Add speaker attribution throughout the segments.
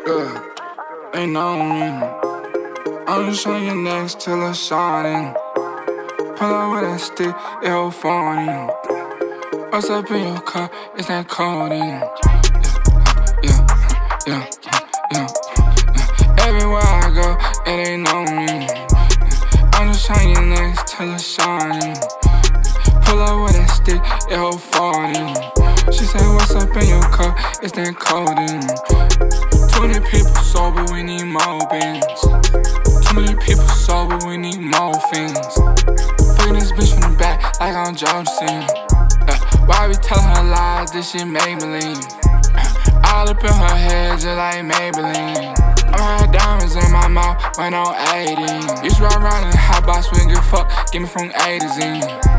Speaker 1: Yeah, they know me. I'm just on your next till it's shining. Pull up with that stick, it hold 40. What's up in your car? It's that codeine. Yeah. Everywhere I go, it ain't know me. I'm just on your next till it's shining. Pull up with that stick, it hold 40. She said, what's up in your car? It's that codeine. 20 people sober, we need more bins. Too many people sober, we need more fins. Fucking this bitch from the back like I'm Johnson. Why we tellin' her lies? This shit Maybelline. All up in her head just like Maybelline. I'm her diamonds in my mouth when I'm 18. Used to ride around in the hot box, we didn't give a fuck. Give me from A to Z.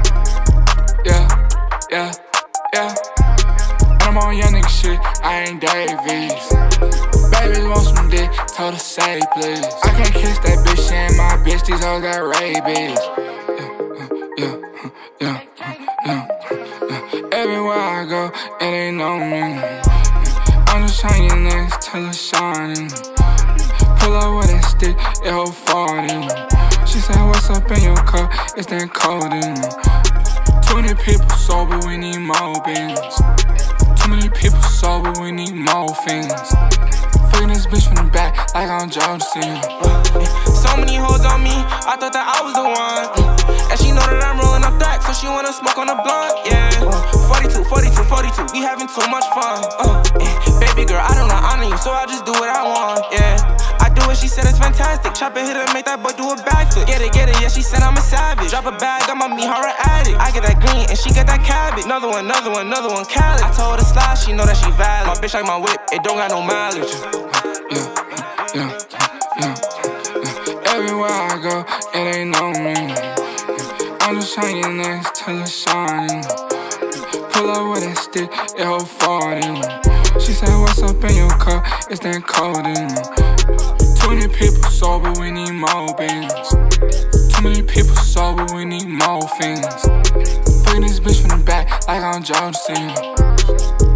Speaker 1: Yeah. And I'm on young nigga shit, I ain't Davies. Baby want some dick, told her say please. I can't kiss that bitch, she ain't my bitch, these hoes got rabies. Yeah. Everywhere I go, it ain't know me. I'm just on your next till it's shining. Pull up with that stick, it hold 40. She said, what's up in your car? It's that codeine. 20 people sober, we need more bins. Too many people sober, we need more fins. Fucking this bitch from the back like I'm Johnson.
Speaker 2: So many hoes on me, I thought that I was the one. And she know that I'm rolling up that, so she wanna smoke on the blunt, yeah. 42, we having too much fun. Baby girl, I don't honor you, so I just do what I want, yeah. I do what she said, it's fantastic. Chop a hit and make that boy do a backflip. Get it, yeah, she said I'm a savage. Drop a bag, I'ma meet her an addict. I get that green and she get that cabbage. Another one, Cali. I told her to slide, she know that she valid. My bitch like my whip, it don't got no mileage.
Speaker 1: Yeah. Everywhere I go, it ain't know me. I'm just on your next till it's shining. Pull up with that stick, it hold 40. She said, what's up in your car? It's that codeine. 20 people sober, we need more bins. Too many people sober, we need more fins. Fucking this bitch from the back like I'm Johnson.